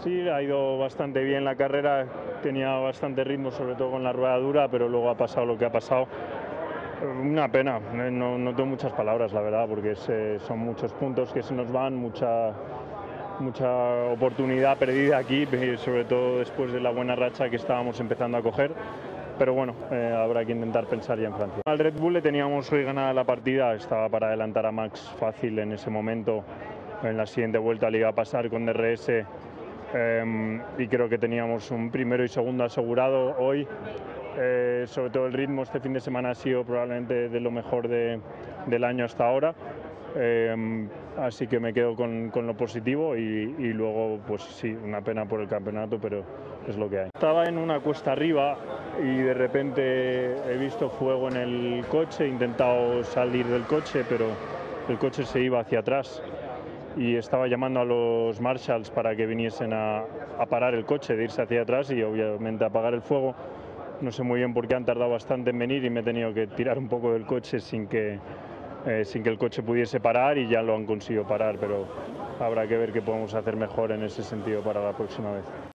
Sí, ha ido bastante bien la carrera, tenía bastante ritmo, sobre todo con la rueda dura, pero luego ha pasado lo que ha pasado. Una pena, no tengo muchas palabras, la verdad, porque son muchos puntos que se nos van, mucha oportunidad perdida aquí, sobre todo después de la buena racha que estábamos empezando a coger. Pero bueno, habrá que intentar pensar ya en Francia. Al Red Bull le teníamos hoy ganada la partida, estaba para adelantar a Max fácil en ese momento. En la siguiente vuelta le iba a pasar con DRS y creo que teníamos un primero y segundo asegurado hoy. Sobre todo el ritmo este fin de semana ha sido probablemente de lo mejor del año hasta ahora. Así que me quedo con lo positivo y luego, pues sí, una pena por el campeonato, pero es lo que hay. Estaba en una cuesta arriba y de repente he visto fuego en el coche, he intentado salir del coche, pero el coche se iba hacia atrás y estaba llamando a los marshals para que viniesen a parar el coche, de irse hacia atrás y obviamente apagar el fuego. No sé muy bien por qué han tardado bastante en venir y me he tenido que tirar un poco del coche sin que el coche pudiese parar y ya lo han conseguido parar, pero habrá que ver qué podemos hacer mejor en ese sentido para la próxima vez.